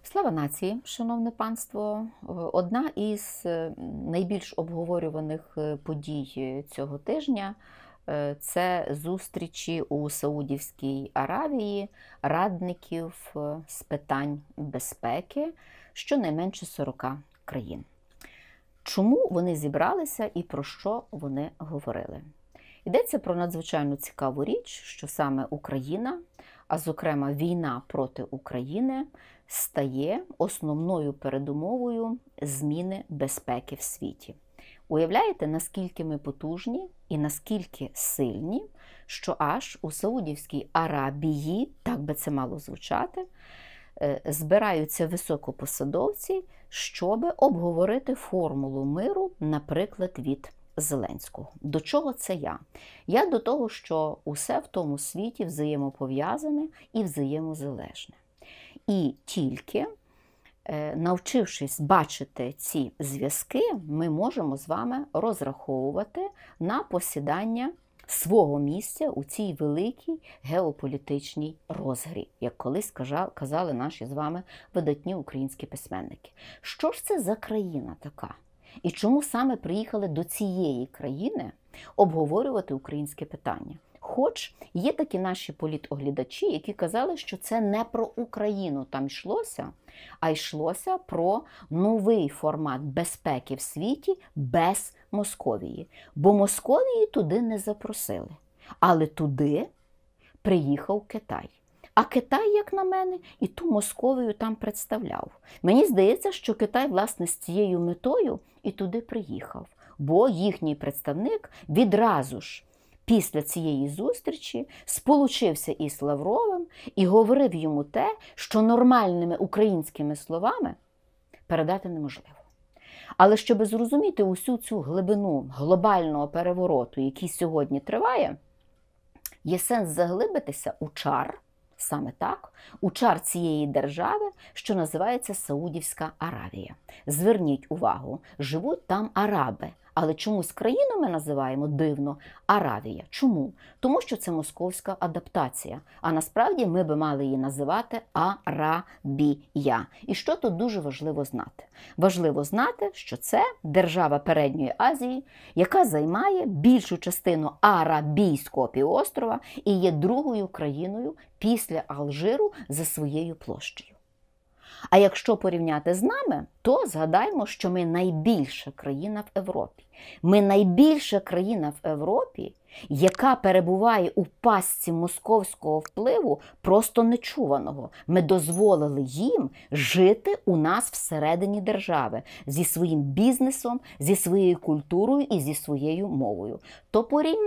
Слава нації, шановне панство! Одна із найбільш обговорюваних подій цього тижня – це зустрічі у Саудівській Аравії радників з питань безпеки щонайменше 40 країн. Чому вони зібралися і про що вони говорили? Йдеться про надзвичайно цікаву річ, що саме Україна, а зокрема війна проти України, стає основною передумовою зміни безпеки в світі. Уявляєте, наскільки ми потужні і наскільки сильні, що аж у Саудівській Аравії, так би це мало звучати, збираються високопосадовці, щоб обговорити формулу миру, наприклад, від Зеленського. До чого це я? Я до того, що усе в тому світі взаємопов'язане і взаємозалежне. І тільки навчившись бачити ці зв'язки, ми можемо з вами розраховувати на посідання свого місця у цій великій геополітичній розгрі, як колись казали наші з вами видатні українські письменники. Що ж це за країна така? І чому саме приїхали до цієї країни обговорювати українське питання? Хоч є такі наші політоглядачі, які казали, що це не про Україну там йшлося, а йшлося про новий формат безпеки в світі без Московії. Бо Московії туди не запросили. Але туди приїхав Китай. А Китай, як на мене, і ту Московію там представляв. Мені здається, що Китай, власне, з цією метою і туди приїхав. Бо їхній представник відразу ж після цієї зустрічі сполучився із Лавровим і говорив йому те, що нормальними українськими словами передати неможливо. Але щоб зрозуміти усю цю глибину глобального перевороту, який сьогодні триває, є сенс заглибитися у чар, саме так, у чар цієї держави, що називається Саудівська Аравія. Зверніть увагу, живуть там араби. Але чомусь країну ми називаємо дивно Аравія. Чому? Тому що це московська адаптація. А насправді ми би мали її називати Арабія. І що тут дуже важливо знати? Важливо знати, що це держава Передньої Азії, яка займає більшу частину Арабійського півострова і є другою країною після Алжиру за своєю площею. А якщо порівняти з нами, то згадаймо, що ми найбільша країна в Європі. Ми найбільша країна в Європі, яка перебуває у пастці московського впливу просто нечуваного. Ми дозволили їм жити у нас всередині держави зі своїм бізнесом, зі своєю культурою і зі своєю мовою. То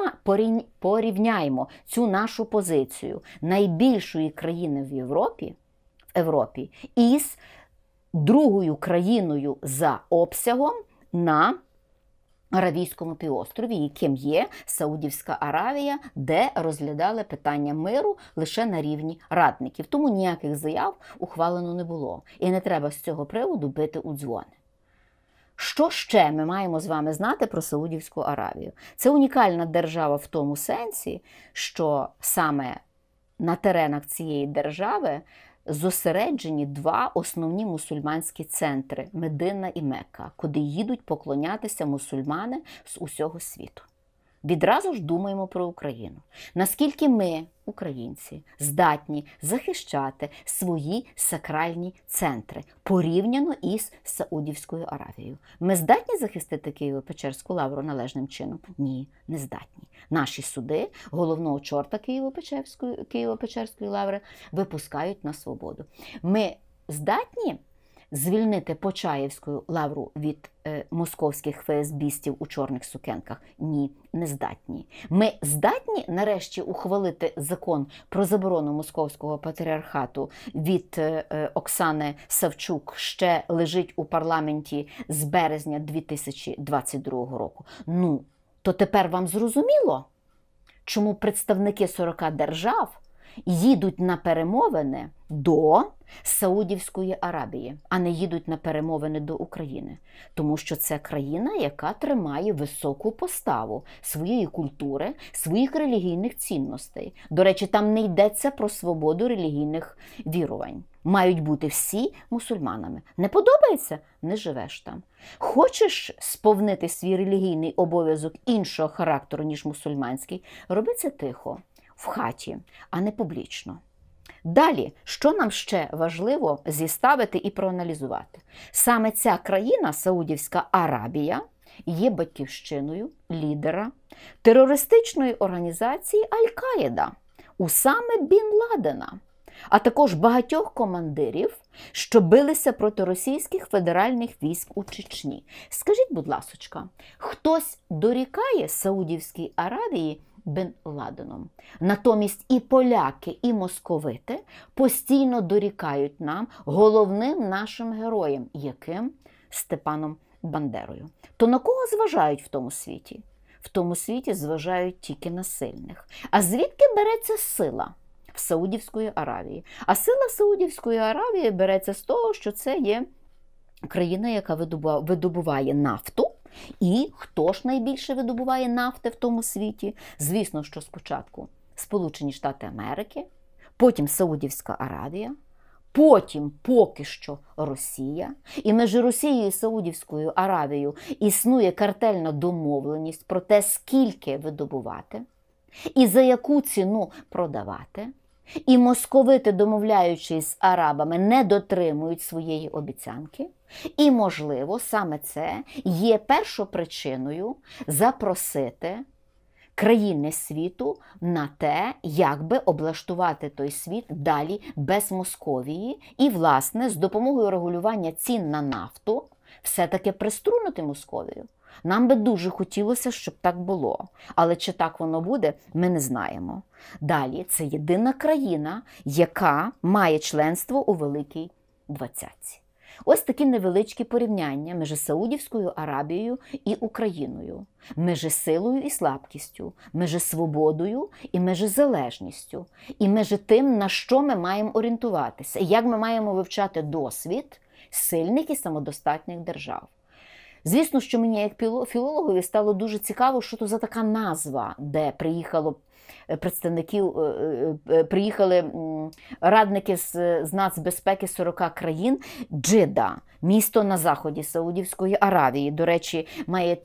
порівняймо цю нашу позицію найбільшої країни в Європі із другою країною за обсягом на Аравійському півострові, яким є Саудівська Аравія, де розглядали питання миру лише на рівні радників. Тому ніяких заяв ухвалено не було. І не треба з цього приводу бити у дзвони. Що ще ми маємо з вами знати про Саудівську Аравію? Це унікальна держава в тому сенсі, що саме на теренах цієї держави зосереджені два основні мусульманські центри – Медина і Мекка, куди їдуть поклонятися мусульмани з усього світу. Відразу ж думаємо про Україну. Наскільки ми, українці, здатні захищати свої сакральні центри порівняно із Саудівською Аравією. Ми здатні захистити Києво-Печерську лавру належним чином? Ні, не здатні. Наші суди головного чорта Києво-Печерської лаври випускають на свободу. Ми здатні звільнити Почаївську лавру від московських ФСБістів у чорних сукенках? Ні, не здатні. Ми здатні нарешті ухвалити закон про заборону московського патріархату від Оксани Савчук, ще лежить у парламенті з березня 2022 року? То тепер вам зрозуміло, чому представники 40 держав їдуть на перемовини до Саудівської Аравії, а не їдуть на перемовини до України. Тому що це країна, яка тримає високу поставу своєї культури, своїх релігійних цінностей. До речі, там не йдеться про свободу релігійних вірувань. Мають бути всі мусульманами. Не подобається? Не живеш там. Хочеш сповнити свій релігійний обов'язок іншого характеру, ніж мусульманський? Роби це тихо, в хаті, а не публічно. Далі, що нам ще важливо зіставити і проаналізувати? Саме ця країна, Саудівська Аравія, є батьківщиною лідера терористичної організації Аль-Каїда, Усами Бін Ладена, а також багатьох командирів, що билися проти російських федеральних військ у Чечні. Скажіть, будь ласочка, хтось дорікає Саудівській Аравії Бін Ладеном? Натомість і поляки, і московити постійно дорікають нам, головним нашим героям, яким? Степаном Бандерою. То на кого зважають в тому світі? В тому світі зважають тільки на сильних. А звідки береться сила в Саудівської Аравії? А сила Саудівської Аравії береться з того, що це є країна, яка видобуває нафту. І хто ж найбільше видобуває нафти в тому світі? Звісно, що спочатку Сполучені Штати Америки, потім Саудівська Аравія, потім поки що Росія. І між Росією і Саудівською Аравією існує картельна домовленість про те, скільки видобувати і за яку ціну продавати. І московити, домовляючись з арабами, не дотримують своєї обіцянки. І, можливо, саме це є першопричиною запросити країни світу на те, як би облаштувати той світ далі без Московії і, власне, з допомогою регулювання цін на нафту все-таки приструнути Московію. Нам би дуже хотілося, щоб так було. Але чи так воно буде, ми не знаємо. Далі, це єдина країна, яка має членство у Великій Двадцятці. Ось такі невеличкі порівняння між Саудівською Аравією і Україною, між силою і слабкістю, між свободою і між залежністю, і між тим, на що ми маємо орієнтуватися, як ми маємо вивчати досвід сильних і самодостатніх держав. Звісно, що мені як філологові стало дуже цікаво, що то за така назва, де приїхали радники з нацбезпеки 40 країн. Джидда, місто на заході Саудівської Аравії, до речі, має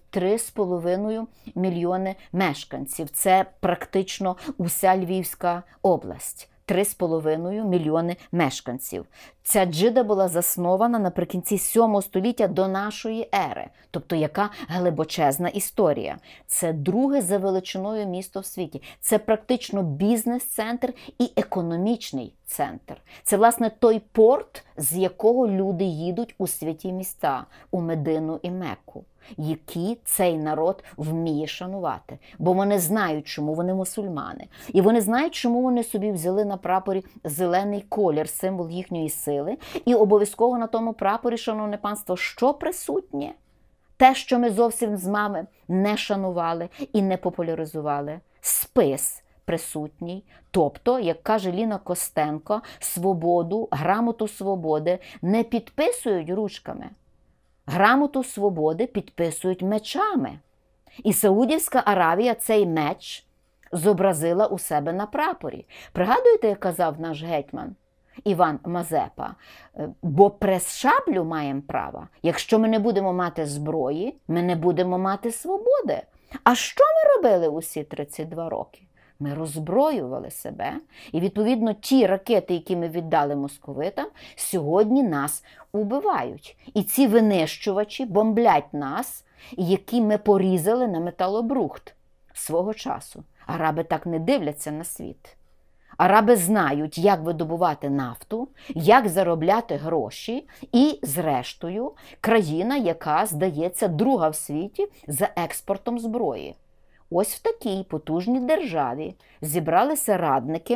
3,5 мільйони мешканців. Це практично уся Львівська область. 3,5 мільйони мешканців. Ця Джидда була заснована наприкінці 7 століття до нашої ери. Тобто, яка глибочезна історія. Це друге за величиною місто в світі. Це практично бізнес-центр і економічний центр. Це, власне, той порт, з якого люди їдуть у святі місця, у Медину і Мекку, які цей народ вміє шанувати. Бо вони знають, чому вони мусульмани. І вони знають, чому вони собі взяли на прапорі зелений колір, символ їхньої сили. І обов'язково на тому прапорі, шановне панство, що присутнє? Те, що ми зовсім з вами не шанували і не популяризували. Спис присутній. Тобто, як каже Ліна Костенко, свободу, грамоту свободи не підписують ручками. Грамоту свободи підписують мечами. І Саудівська Аравія цей меч зобразила у себе на прапорі. Пригадуєте, як казав наш гетьман Іван Мазепа? Бо прес шаблю маємо право. Якщо ми не будемо мати зброї, ми не будемо мати свободи. А що ми робили усі 32 роки? Ми роззброювали себе, і, відповідно, ті ракети, які ми віддали московитам, сьогодні нас убивають. І ці винищувачі бомблять нас, які ми порізали на металобрухт свого часу. Араби так не дивляться на світ. Араби знають, як видобувати нафту, як заробляти гроші і, зрештою, країна, яка, здається, друга в світі за експортом зброї. Ось в такій потужній державі зібралися радники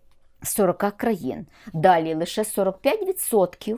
40 країн. Далі лише 45%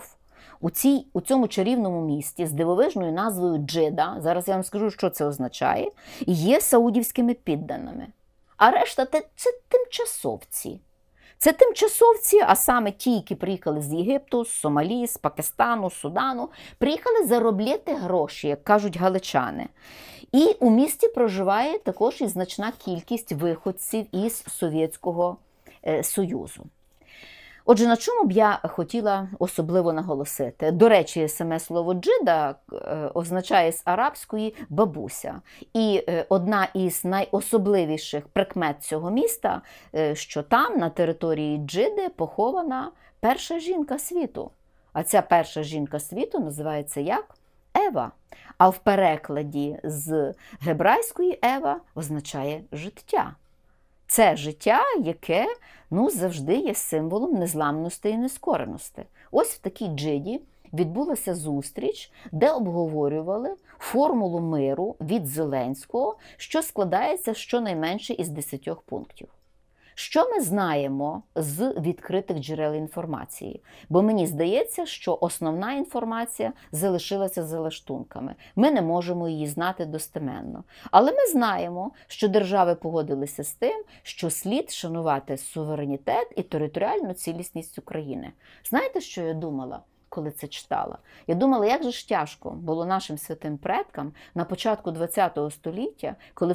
у цьому чарівному місті з дивовижною назвою Джидда, зараз я вам скажу, що це означає, є саудівськими підданими. А решта – це тимчасовці. Це тимчасовці, а саме ті, які приїхали з Єгипту, з Сомалі, з Пакистану, з Судану, приїхали заробляти гроші, як кажуть галичани. І у місті проживає також і значна кількість виходців із Совєтського Союзу. Отже, на чому б я хотіла особливо наголосити? До речі, саме слово «джида» означає з арабської «бабуся». І одна із найособливіших прикмет цього міста, що там, на території Джиди, похована перша жінка світу. А ця перша жінка світу називається як? Ева. А в перекладі з гебрайської «Ева» означає «життя». Це життя, яке завжди є символом незламності і нескореності. Ось в такій Джиді відбулася зустріч, де обговорювали формулу миру від Зеленського, що складається щонайменше із 10 пунктів. Що ми знаємо з відкритих джерел інформації? Бо мені здається, що основна інформація залишилася за лаштунками. Ми не можемо її знати достеменно. Але ми знаємо, що держави погодилися з тим, що слід шанувати суверенітет і територіальну цілісність України. Знаєте, що я думала, коли це читала? Я думала, як же ж тяжко було нашим святим предкам на початку ХХ століття, коли в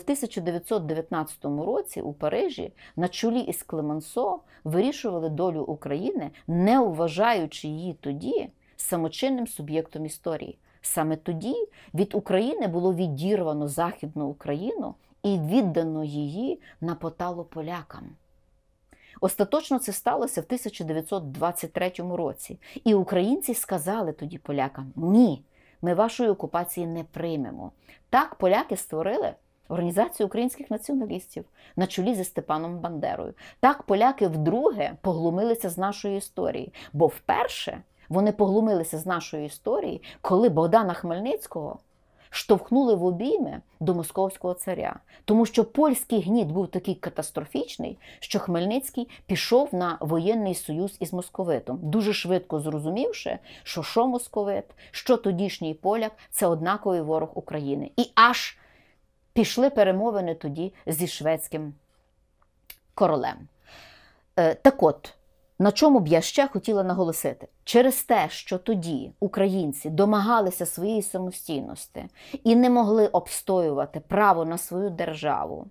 1919 році у Парижі на чолі із Клемансо вирішували долю України, не вважаючи її тоді самочинним суб'єктом історії. Саме тоді від України було відірвано Західну Україну і віддано її на поталу полякам. Остаточно це сталося в 1923 році. І українці сказали тоді полякам: ні, ми вашої окупації не приймемо. Так поляки створили Організацію українських націоналістів на чолі зі Степаном Бандерою. Так поляки вдруге поглумилися з нашої історії. Бо вперше вони поглумилися з нашої історії, коли Богдана Хмельницького штовхнули в обійми до московського царя. Тому що польський гніт був такий катастрофічний, що Хмельницький пішов на воєнний союз із московитом, дуже швидко зрозумівши, що московит, що тодішній поляк – це однаковий ворог України. І аж пішли перемовини тоді зі шведським королем. Так от, на чому б я ще хотіла наголосити? Через те, що тоді українці домагалися своєї самостійності і не могли обстоювати право на свою державу,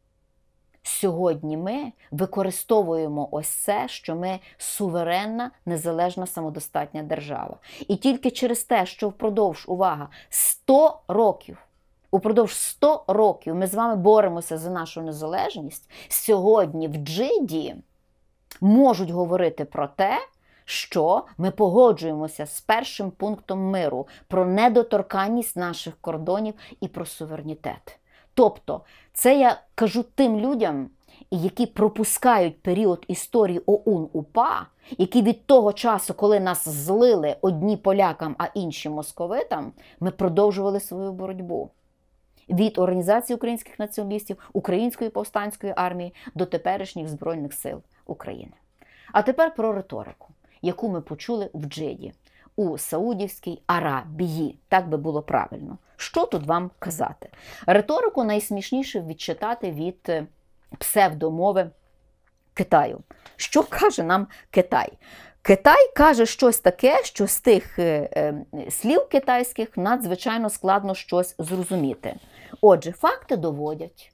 сьогодні ми використовуємо ось це, що ми суверенна, незалежна, самодостатня держава. І тільки через те, що впродовж, увага, 100 років, упродовж 100 років ми з вами боремося за нашу незалежність, сьогодні в Джиді можуть говорити про те, що ми погоджуємося з першим пунктом миру про недоторканність наших кордонів і про суверенітет. Тобто, це я кажу тим людям, які пропускають період історії ОУН-УПА, які від того часу, коли нас злили одні полякам, а інші московитам, ми продовжували свою боротьбу. Від Організації українських націоналістів, Української повстанської армії до теперішніх Збройних сил України. А тепер про риторику, яку ми почули в Джиді, у Саудівській Аравії. Так би було правильно. Що тут вам казати? Риторику найсмішніше відчитати від псевдомови Китаю. Що каже нам Китай? Китай каже щось таке, що з тих слів китайських надзвичайно складно щось зрозуміти. Отже, факти доводять,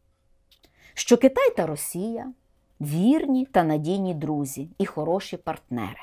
що Китай та Росія – вірні та надійні друзі і хороші партнери.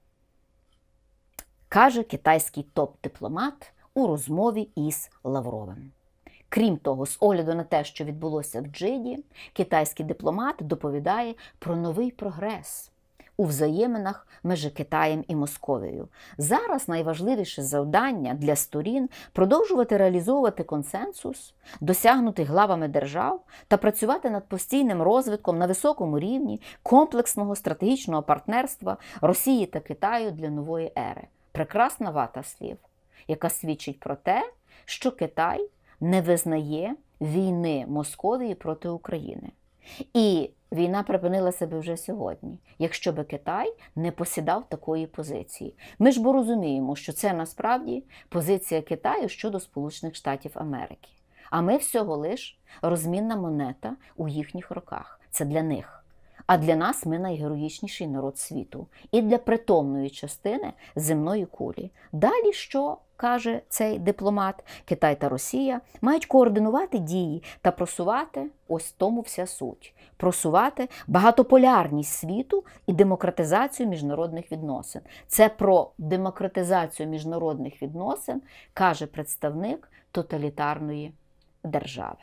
Каже китайський топ-дипломат у розмові із Лавровим. Крім того, з огляду на те, що відбулося в Джиді, китайський дипломат доповідає про новий прогрес у взаєминах між Китаєм і Московією. Зараз найважливіше завдання для сторін – продовжувати реалізовувати консенсус, досягнути главами держав та працювати над постійним розвитком на високому рівні комплексного стратегічного партнерства Росії та Китаю для нової ери. Прекрасна вата слів, яка свідчить про те, що Китай не визнає війни Московії проти України. І війна припинилася би вже сьогодні, якщо би Китай не посідав такої позиції. Ми ж бо розуміємо, що це насправді позиція Китаю щодо Сполучених Штатів Америки. А ми всього лиш розмінна монета у їхніх руках. Це для них. А для нас ми найгероїчніший народ світу. І для притомної частини земної кулі. Далі що каже цей дипломат? Китай та Росія мають координувати дії та просувати, ось в тому вся суть, просувати багатополярність світу і демократизацію міжнародних відносин. Це про демократизацію міжнародних відносин каже представник тоталітарної держави.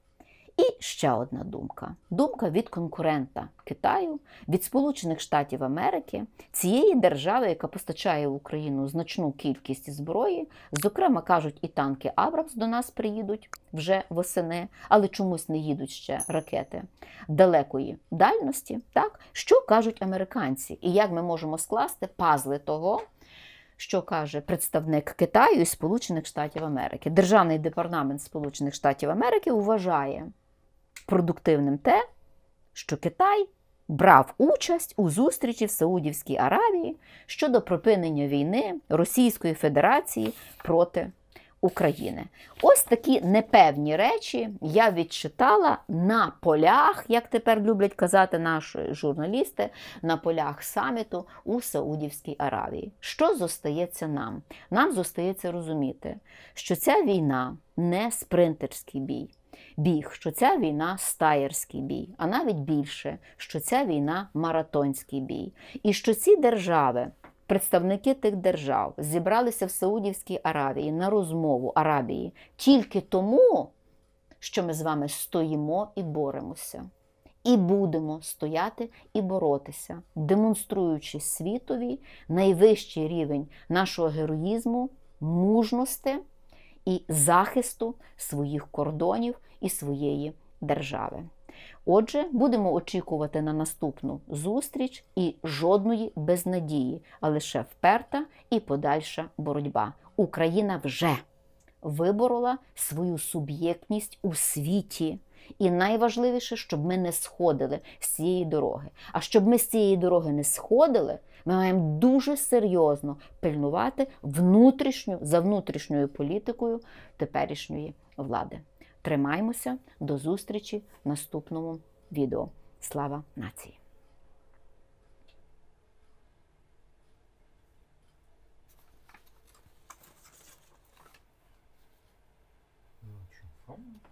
І ще одна думка. Думка від конкурента Китаю, від Сполучених Штатів Америки, цієї держави, яка постачає в Україну значну кількість зброї, зокрема, кажуть, і танки Абрамс до нас приїдуть вже восени, але чомусь не їдуть ще ракети далекої дальності. Так? Що кажуть американці? І як ми можемо скласти пазли того, що каже представник Китаю і Сполучених Штатів Америки? Державний департамент Сполучених Штатів Америки вважає продуктивним те, що Китай брав участь у зустрічі в Саудівській Аравії щодо припинення війни Російської Федерації проти України. Ось такі непевні речі я відчитала на полях, як тепер люблять казати наші журналісти, на полях саміту у Саудівській Аравії. Що зостається нам? Нам зостається розуміти, що ця війна не спринтерський біг, що ця війна стаєрський бій, а навіть більше, що ця війна маратонський бій. І що ці держави, представники тих держав зібралися в Саудівській Аравії на розмову Арабії тільки тому, що ми з вами стоїмо і боремося. І будемо стояти і боротися, демонструючи світові найвищий рівень нашого героїзму, мужності і захисту своїх кордонів і своєї держави. Отже, будемо очікувати на наступну зустріч і жодної безнадії, а лише вперта і подальша боротьба. Україна вже виборола свою суб'єктність у світі. І найважливіше, щоб ми не сходили з цієї дороги. А щоб ми з цієї дороги не сходили, ми маємо дуже серйозно пильнувати за внутрішньою політикою теперішньої влади. Тримаймося, до зустрічі в наступному відео. Слава нації! Ну, что,